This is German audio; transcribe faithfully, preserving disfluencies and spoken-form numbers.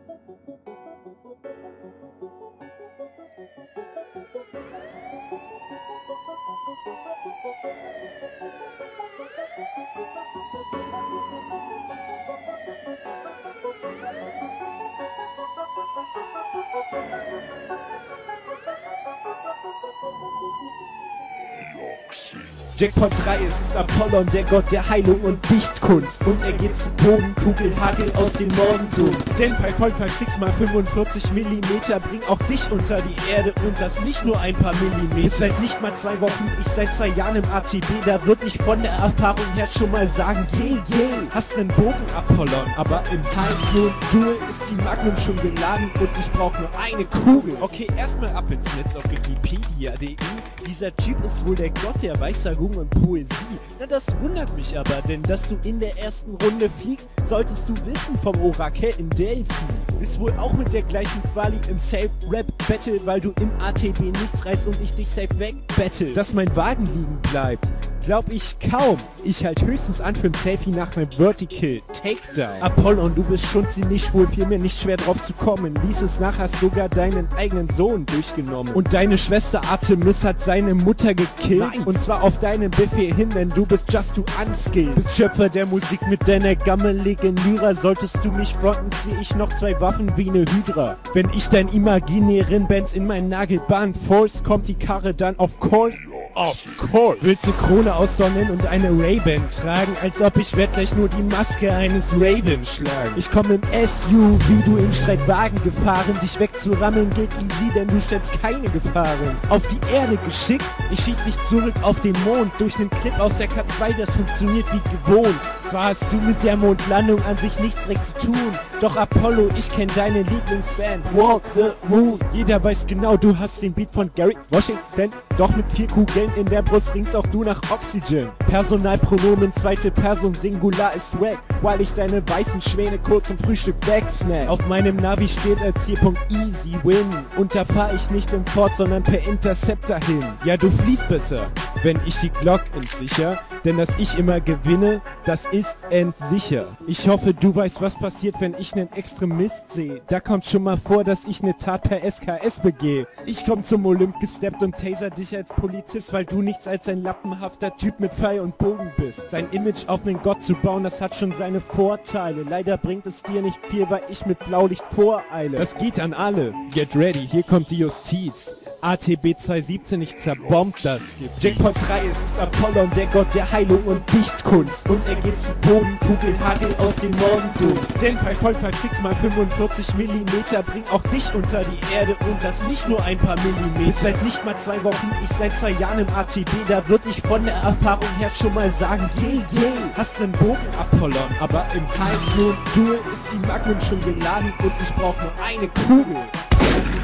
Jackpot drei, es ist Apollon, der Gott der Heilung und Dichtkunst. Und er geht zu Boden, Kugelhagel aus dem Morgendunst. Denn five point five six mal fünfundvierzig Millimeter bring auch dich unter die Erde und das nicht nur ein paar Millimeter. Ist seit nicht mal zwei Wochen, ich seit zwei Jahren im A T B, da würd ich von der Erfahrung her schon mal sagen, yeah, yeah. Hast nen Bogen, Apollon, aber im Halbmond Duel ist die Magnum schon geladen und ich brauch nur eine Kugel. Okay, erstmal ab ins Netz auf Wikipedia punkt de. Dieser Typ ist wohl der Gott der Weissagung und Poesie. Na, das wundert mich aber, denn dass du in der ersten Runde fliegst, solltest du wissen vom Orakel in Delphi. Bist wohl auch mit der gleichen Quali im Safe-Rap-Battle, weil du im A T B nichts reißt und ich dich safe wegbattle. Dass mein Wagen liegen bleibt, glaub ich kaum. Ich halt höchstens an für ein Selfie nach einem Vertical Takedown. Apollon, du bist schon ziemlich schwul, fiel mir nicht schwer drauf zu kommen. Lies es nach, hast sogar deinen eigenen Sohn durchgenommen. Und deine Schwester Artemis hat seine Mutter gekillt. Nice. Und zwar auf deinen Befehl hin, denn du bist just too unskilled. Bist Schöpfer der Musik mit deiner gammeligen Lyra. Solltest du mich fronten, zieh ich noch zwei Waffen wie ne Hydra. Wenn ich dein imaginären Bands in mein Nagelbahn force, kommt die Karre dann of course. Of course. Willst du Krone aussonnen und eine Ray-Ban tragen, als ob ich werd gleich nur die Maske eines Raven schlagen. Ich komm im S U V, du im Streitwagen gefahren. Dich wegzurammeln geht easy, denn du stellst keine Gefahren. Auf die Erde geschickt, ich schieß dich zurück auf den Mond. Durch den Clip aus der K zwei, das funktioniert wie gewohnt. Zwar hast du mit der Mondlandung an sich nichts direkt zu tun, doch Apollo, ich kenn deine Lieblingsband Walk the Moon. Jeder weiß genau, du hast den Beat von Gary Washington. Doch mit vier Kugeln in der Brust ringst auch du nach Oxygen. Personalpronomen, zweite Person, Singular ist wack, weil ich deine weißen Schwäne kurz zum Frühstück wegsnack. Auf meinem Navi steht als Zielpunkt Easy Win. Und da fahr ich nicht im Ford, sondern per Interceptor hin. Ja, du fliehst besser, wenn ich die Glock entsicher, denn dass ich immer gewinne, das ist entsicher. Ich hoffe, du weißt, was passiert, wenn ich nen Extremist sehe. Da kommt schon mal vor, dass ich ne Tat per S K S begehe. Ich komm zum Olymp gesteppt und taser dich als Polizist, weil du nichts als ein lappenhafter Typ mit Pfeil und Bogen bist. Sein Image auf nen Gott zu bauen, das hat schon seine Vorteile. Leider bringt es dir nicht viel, weil ich mit Blaulicht voreile. Das geht an alle. Get ready, hier kommt die Justiz. A T B zweihundertsiebzehn, ich zerbomb das Gebiet. Jackpot drei, es ist Apollon, der Gott der Heilung und Dichtkunst. Und er geht zu Boden, Kugelhagel aus dem Morgendunst. Denn five point five six mal fünfundvierzig Millimeter bringt auch dich unter die Erde und das nicht nur ein paar Millimeter. Ist seit nicht mal zwei Wochen, ich seit zwei Jahren im A T B, da würd ich von der Erfahrung her schon mal sagen, yeah, yeah. Hast nen Bogen, Apollon, aber im Halbmond Duel ist die Magnum schon geladen und ich brauch nur eine Kugel.